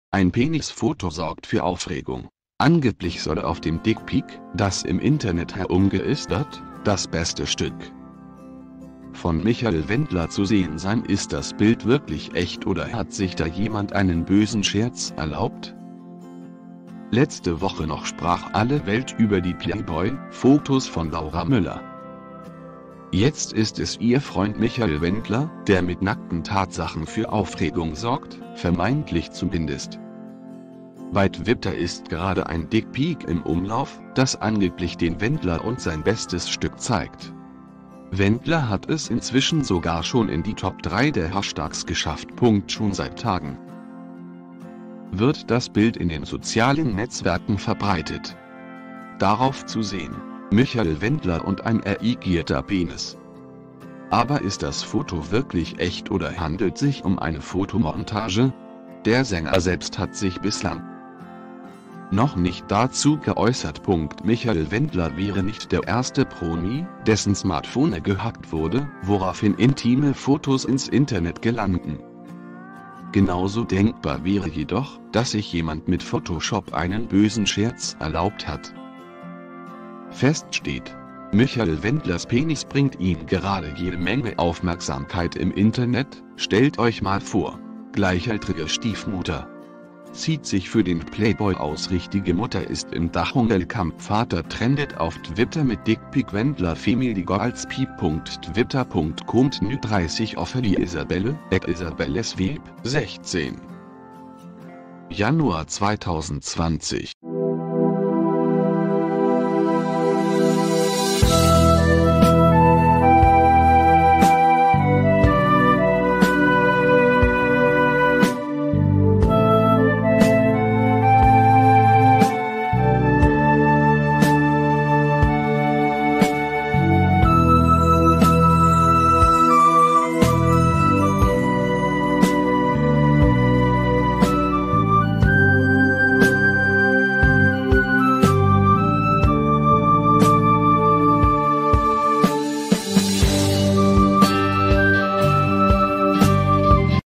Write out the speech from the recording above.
Ein Penisfoto sorgt für Aufregung. Angeblich soll auf dem Dickpic, das im Internet herumgeistert, das beste Stück von Michael Wendler zu sehen sein. Ist das Bild wirklich echt oder hat sich da jemand einen bösen Scherz erlaubt? Letzte Woche noch sprach alle Welt über die Playboy-Fotos von Laura Müller. Jetzt ist es ihr Freund Michael Wendler, der mit nackten Tatsachen für Aufregung sorgt, vermeintlich zumindest. Bei Twitter ist gerade ein Dickpic im Umlauf, das angeblich den Wendler und sein bestes Stück zeigt. Wendler hat es inzwischen sogar schon in die Top 3 der Hashtags geschafft. Schon seit Tagen wird das Bild in den sozialen Netzwerken verbreitet. Darauf zu sehen: Michael Wendler und ein erigierter Penis. Aber ist das Foto wirklich echt oder handelt es sich um eine Fotomontage? Der Sänger selbst hat sich bislang noch nicht dazu geäußert. Michael Wendler wäre nicht der erste Promi, dessen Smartphone gehackt wurde, woraufhin intime Fotos ins Internet gelangten. Genauso denkbar wäre jedoch, dass sich jemand mit Photoshop einen bösen Scherz erlaubt hat. Fest steht: Michael Wendlers Penis bringt ihm gerade jede Menge Aufmerksamkeit im Internet. Stellt euch mal vor, gleichaltrige Stiefmutter zieht sich für den Playboy aus, richtige Mutter ist im Dschungelcamp, Vater trendet auf Twitter mit Dickpic, Wendler Family Girls Twitter.com 30 Ophelie Isabelle, Isabelle Sweb, 16. Januar 2020